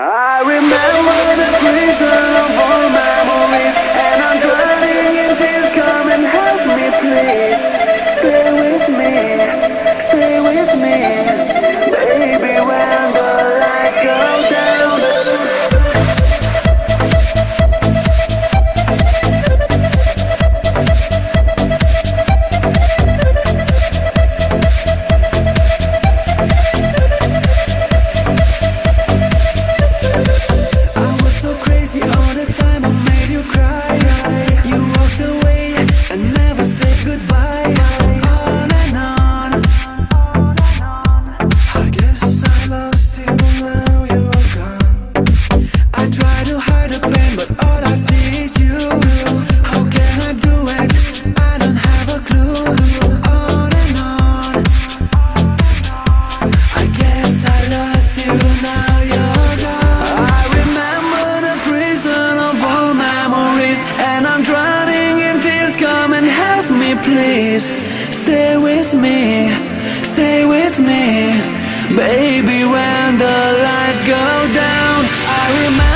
I remember the prison of all memories, and I'm drowning in tears. Come and help me, please. Stay with me, baby, when the lights go down. All the time I made you cry. You walked away and never said goodbye. On and on. I guess I lost you, now you're gone. I try to hide the pain, but all I see is you. How can I do it? I don't have a clue. On and on. I guess I lost you, now you're gone. I remember the prison of all memories, and I'm drowning in tears. Come and help me, please. Stay with me, baby, when the lights go down. I remember